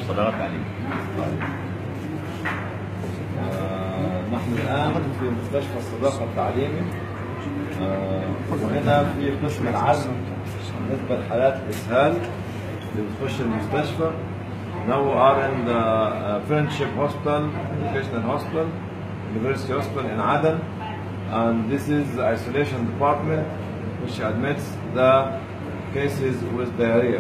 الصداقة التعليمية. نحن الآن في مستشفى الصداقة التعليمي، وهنا في قسم العزل بالنسبة لحالات الإسهال اللي بتخش المستشفى. Now we are in the Friendship Hospital, Educational Hospital, University Hospital in Aden, and this is the isolation department which admits the cases with diarrhea.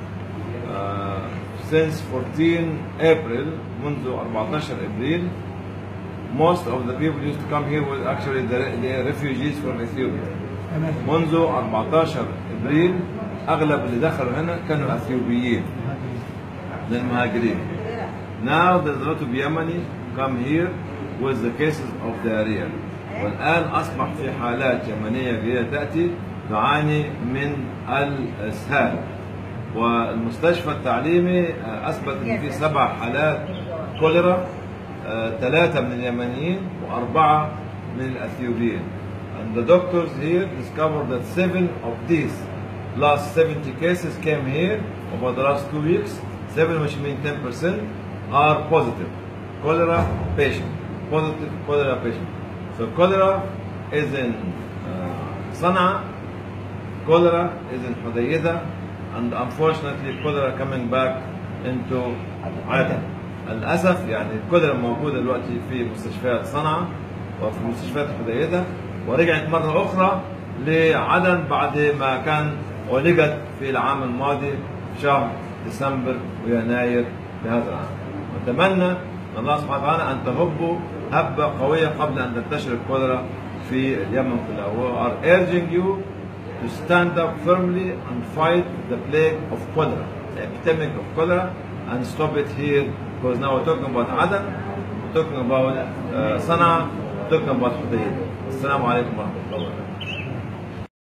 Since 14 April, منذ 14 إبريل, most of the people used to come here were actually the refugees from Ethiopia. منذ 14 إبريل أغلب اللي دخلوا هنا كانوا أثيوبيين للمهاجرين. Now there's a lot of Yemeni come here with the cases of diarrhea. والآن أصبح في حالات يمنية جديدة تأتي تعاني من الإسهال. والمستشفى التعليمي أثبت أن في 7 حالات كوليرا، 3 من اليمنيين و4 من الأثيوبيين. And the doctors here discovered that 7 of these last 70 cases came here over the last 2 weeks. 7, which means 10%, are positive cholera patient. Positive cholera patient. So cholera is in Sana'a, cholera is in Hudaydah, and unfortunately cholera coming back into Aden. للأسف يعني الكوليرا موجودة دلوقتي في مستشفيات صنعاء وفي مستشفيات حديدة، ورجعت مرة أخرى لعدن بعد ما كان ولجت في العام الماضي في شهر ديسمبر ويناير لهذا العام. نتمنى من الله سبحانه وتعالى أن تهبوا هبة قوية قبل أن تنتشر الكوليرا في اليمن كلها. We are urging you to stand up firmly and fight the plague of cholera, the epidemic of cholera, and stop it here, because now we're talking about Aden, we're talking about Sana'a, we're talking about Hudaydah. Assalamu alaikum wa rahmatullahi wa barakatuh.